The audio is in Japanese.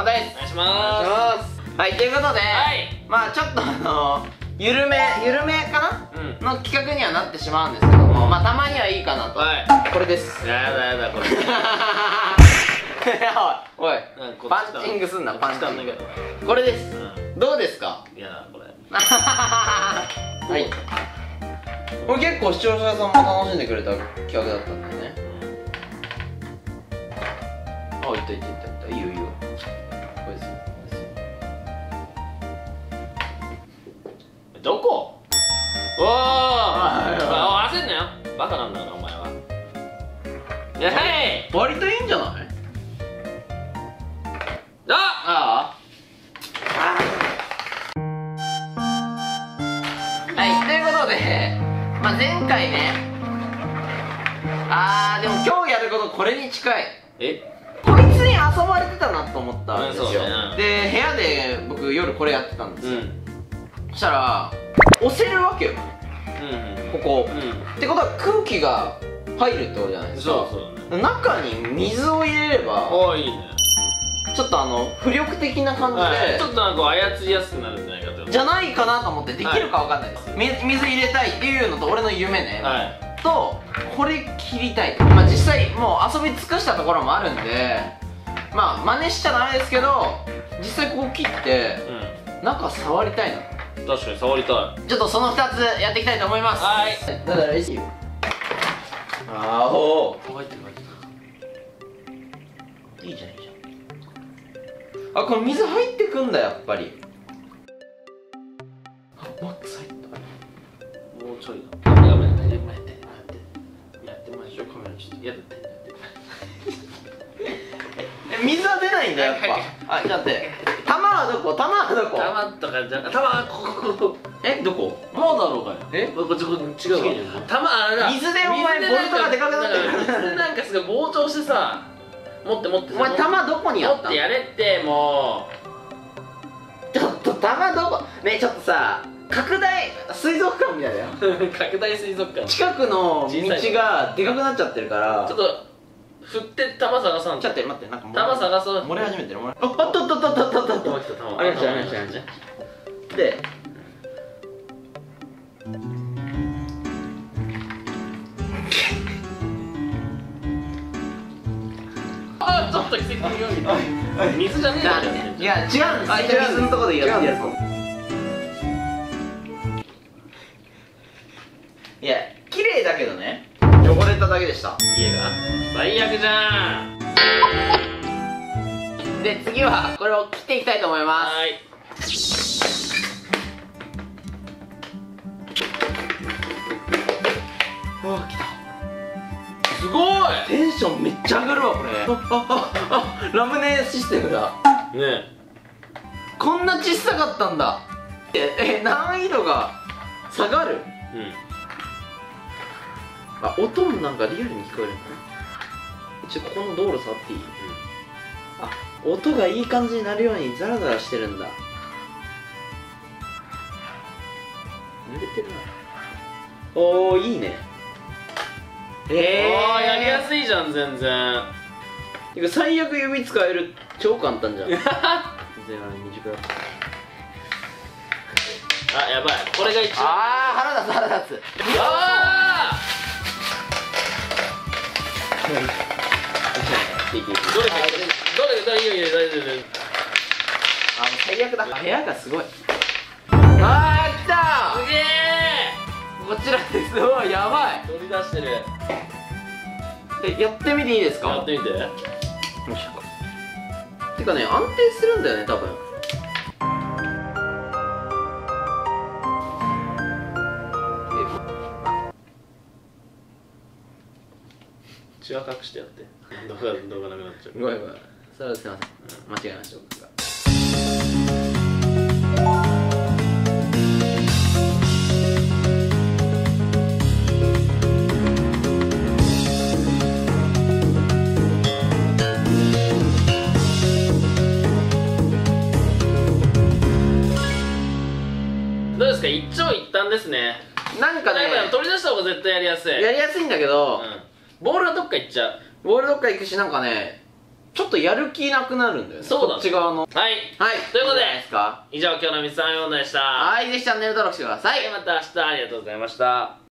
またです。 お願いします。 はい、ということで、まあちょっと緩めかな、の企画にはなってしまうんですけども、まあたまにはいいかなと。これです。 やだこれ。 おい、パンチングすんな、パンチング。これです。どうですか？ いやこれ。 はい。これ結構視聴者さんも楽しんでくれた企画だったんだよね。あ、いったいいよ。これですよ。 どこ？おお、焦んなよ。バカなんだからお前は。 割といいんじゃない？はい、ということで、まあ前回ね、でも今日やることこれに近い。こいつに遊ばれてたなと思ったんですよ。で、部屋で僕夜これやってたんですよ。そしたら押せるわけよ、ここ。ってことは空気が入るってことじゃないですか。中に水を入れればちょっと浮力的な感じでちょっとなんか操りやすくなるんじゃないかと。 じゃないかなと思って、できるかわかんないです。水入れたいっていうのと俺の夢ね、とこれ切りたい。まあ実際もう遊び尽くしたところもあるんで、まあ真似しちゃダメですけど、実際ここ切って中触りたいな。 確かに触りたい。 ちょっとその2つやっていきたいと思います。だからいいよ。入ってるいいじゃん。これ水入ってくんだ、やっぱり。マックス入った。 もうちょいだ。やってみましょう。カメラちょっとやって。 水は出ないんだ、やっぱ。じゃあ待って、玉はどこ？玉とかじゃ、玉はここ。 どこ？ もうだろうかよ。こっち違うわ。玉水でお前ボルトがでかくなってる。 水でなんかすごい膨張してさ、持ってお前玉どこにあった？ 持ってやれってもう。ちょっと玉どこ？ねえちょっとさ、拡大水族館みたいだよ。 拡大水族館。 近くの道がでかくなっちゃってるから。ちょっと振って玉探さんと。 ちょっと待って、なんか玉探そう。 漏れ始めてる。あっありましたで、 ちょっと奇跡のように水じゃねえか。 いや違うんです。水のとこでやってやつ。いや綺麗だけどね、汚れただけでした。 家が最悪じゃん。 で次はこれを切っていきたいと思います。来た。 すごいテンションめっちゃ上がるわこれ。ラムネシステムだね。こんな小さかったんだ。難易度が下がる。音もなんかリアルに聞こえるのね。ここの道路触っていい？音がいい感じになるようにザラザラしてるんだ。濡れてるな。いいね。 やりやすいじゃん全然。 最悪指使える、超簡単じゃん。全然短く。 やばい、これが一番。 腹立つ。 どれいいよ最悪だ。部屋がすごい。来た。 すげえ。 こちらです。やばい。 取り出してる。 やってみていいですか？ やってみて。 てかね、安定するんだよね多分。 血は隠してやって。動画なくなっちゃう。 ごめん。それはすいません。間違えました僕が。 どうですか？一長一短ですね。 なんかね、 取り出した方が絶対やりやすい。 やりやすいんだけど、 ボールはどっか行っちゃう。 ボールどっか行くし、なんかね、 ちょっとやる気なくなるんだよね、 そうだねこっち側の。 はい、 はい、 ということでいいんじゃないですか。 以上今日のミスター4でした。 はい、ぜひチャンネル登録してください。 また明日ありがとうございました。